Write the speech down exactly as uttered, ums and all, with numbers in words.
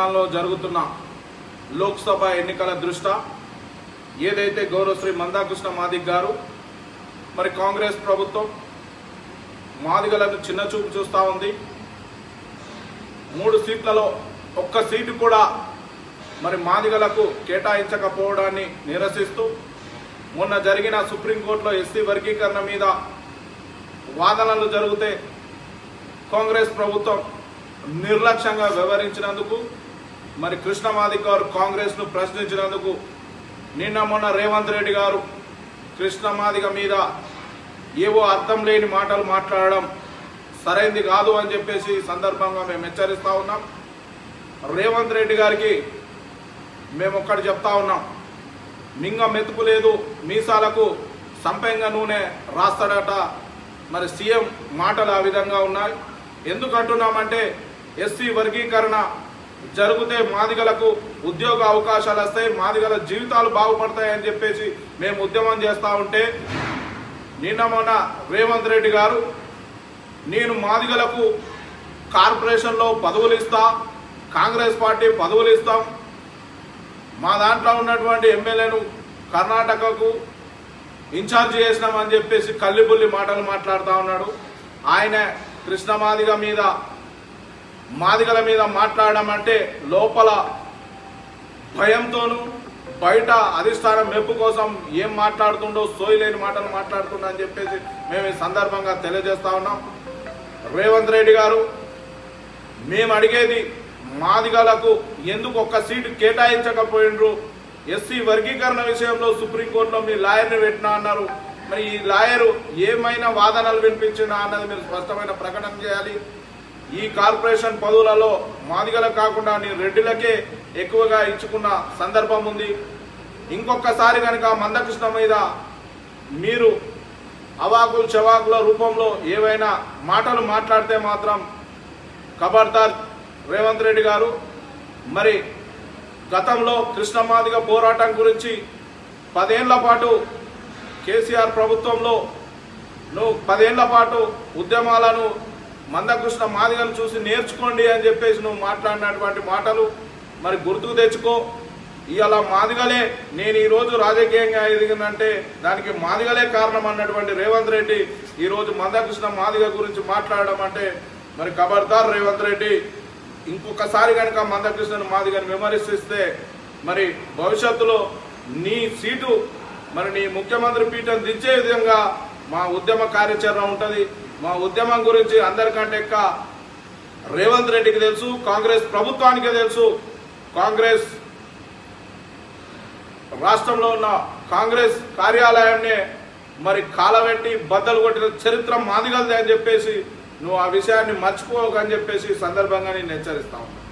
తెలంగాణలో జరుగుతున్న లోక్సభ ఎన్నికల దృష్ట్యా ఏదైతే గౌరవ శ్రీ మందాకృష్ణ మాదిగ గారు మరి కాంగ్రెస్ ప్రభుత్వం మాదిగలను చిన్నచూపు చూస్తూ ఉంది. మూడు సీట్లలో ఒక్క సీటు కూడా మరి మాదిగలకు కేటాయించకపోవడాన్ని నిరసిస్తూ మొన్న జరిగిన సుప్రీంకోర్టులో ఎస్సీ వర్గీకరణ మీద వాదనలు జరిగితే కాంగ్రెస్ ప్రభుత్వం నిర్లక్ష్యంగా వ్యవహరించినందుకు మరి కృష్ణ మాదిగ గారు కాంగ్రెస్ను ప్రశ్నించినందుకు నిన్న మొన్న రేవంత్ రెడ్డి గారు కృష్ణ మాదిగ మీద ఏవో అర్థం లేని మాటలు మాట్లాడడం సరైంది కాదు అని చెప్పేసి ఈ సందర్భంగా మేము హెచ్చరిస్తూ ఉన్నాం. రేవంత్ రెడ్డి గారికి మేము ఒక్కటి చెప్తా ఉన్నాం, మింగ మెతుకు లేదు మీసాలకు సంపెంగ నూనె రాస్తాడట. మరి సీఎం మాటలు ఆ విధంగా ఉన్నాయి. ఎందుకంటున్నామంటే ఎస్సీ వర్గీకరణ జరిగితే మాదిగలకు ఉద్యోగ అవకాశాలు వస్తాయి, మాదిగల జీవితాలు బాగుపడతాయని చెప్పేసి మేము ఉద్యమం చేస్తూ ఉంటే నిన్న మొన్న రేవంత్ రెడ్డి గారు నేను మాదిగలకు కార్పొరేషన్లో పదవులు ఇస్తా, కాంగ్రెస్ పార్టీ పదవులు ఇస్తాం, మా దాంట్లో ఉన్నటువంటి ఎమ్మెల్యేను కర్ణాటకకు ఇన్ఛార్జ్ చేసినామని చెప్పేసి కల్లిబుల్లి మాటలు మాట్లాడుతూ ఉన్నాడు. ఆయన కృష్ణ మాదిగ మీద మాదిగల మీద మాట్లాడడం అంటే లోపల భయంతోనూ బయట అధిష్టానం మెప్పు కోసం ఏం మాట్లాడుతుండో సోయలేని మాటలు మాట్లాడుతుండ అని చెప్పేసి మేము ఈ సందర్భంగా తెలియజేస్తా ఉన్నాం. రేవంత్ రెడ్డి గారు మేము అడిగేది మాదిగలకు ఎందుకు ఒక్క సీటు కేటాయించకపోయినరు? ఎస్సీ వర్గీకరణ విషయంలో సుప్రీంకోర్టులో మీ లాయర్ని పెట్టినా అన్నారు. మరి ఈ లాయరు ఏమైనా వాదనలు వినిపించినా అన్నది మీరు స్పష్టమైన ప్రకటన చేయాలి. ఈ కార్పొరేషన్ పదవులలో మాదిగలకు కాకుండా నేను రెడ్డిలకే ఎక్కువగా ఇచ్చుకున్న సందర్భం ఉంది. ఇంకొకసారి కనుక మందకృష్ణ మీద మీరు అవాకులు చవాకుల రూపంలో ఏవైనా మాటలు మాట్లాడితే మాత్రం ఖబర్దార్ రేవంత్ రెడ్డి గారు. మరి గతంలో కృష్ణ మాదిగ పోరాటం గురించి పదేళ్ల పాటు కేసీఆర్ ప్రభుత్వంలో నువ్వు పదేళ్ల పాటు ఉద్యమాలను మందకృష్ణ మాదిగను చూసి నేర్చుకోండి అని చెప్పేసి నువ్వు మాట్లాడినటువంటి మాటలు మరి గుర్తుకు తెచ్చుకో. ఇవాళ మాదిగలే నేను ఈరోజు రాజకీయంగా ఎదిగినంటే దానికి మాదిగలే కారణం అన్నటువంటి రేవంత్ రెడ్డి ఈరోజు మందకృష్ణ మాదిగ గురించి మాట్లాడడం అంటే మరి ఖబర్దార్ రేవంత్ రెడ్డి. ఇంకొకసారి కనుక మందకృష్ణ మాదిగని విమర్శిస్తే మరి భవిష్యత్తులో నీ సీటు మరి నీ ముఖ్యమంత్రి పీఠం దించే విధంగా మా ఉద్యమ కార్యాచరణ ఉంటుంది. మా ఉద్యమం గురించి అందరికంటే ఎక్కువ రేవంత్ రెడ్డికి తెలుసు, కాంగ్రెస్ ప్రభుత్వానికి తెలుసు. కాంగ్రెస్ రాష్ట్రంలో ఉన్న కాంగ్రెస్ కార్యాలయాన్ని మరి కాలబెట్టి బద్దలు కొట్టిన చరిత్ర మాదిగలదే అని చెప్పేసి నువ్వు ఆ విషయాన్ని మర్చిపోకని చెప్పేసి సందర్భంగా నేను హెచ్చరిస్తా ఉన్నాను.